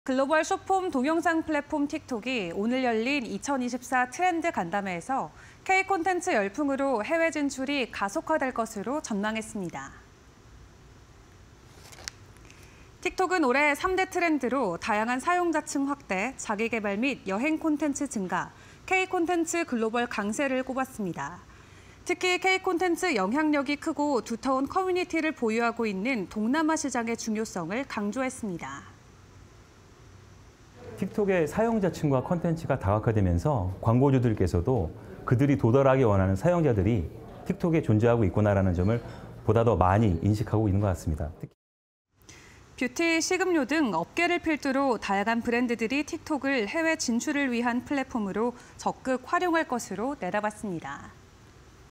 글로벌 숏폼 동영상 플랫폼 틱톡이 오늘 열린 2024 트렌드 간담회에서 K 콘텐츠 열풍으로 해외 진출이 가속화될 것으로 전망했습니다. 틱톡은 올해 3대 트렌드로 다양한 사용자층 확대, 자기개발 및 여행 콘텐츠 증가, K 콘텐츠 글로벌 강세를 꼽았습니다. 특히 K 콘텐츠 영향력이 크고 두터운 커뮤니티를 보유하고 있는 동남아 시장의 중요성을 강조했습니다. 틱톡의 사용자층과 콘텐츠가 다각화되면서 광고주들께서도 그들이 도달하기 원하는 사용자들이 틱톡에 존재하고 있구나라는 점을 보다 더 많이 인식하고 있는 것 같습니다. 뷰티, 식음료 등 업계를 필두로 다양한 브랜드들이 틱톡을 해외 진출을 위한 플랫폼으로 적극 활용할 것으로 내다봤습니다.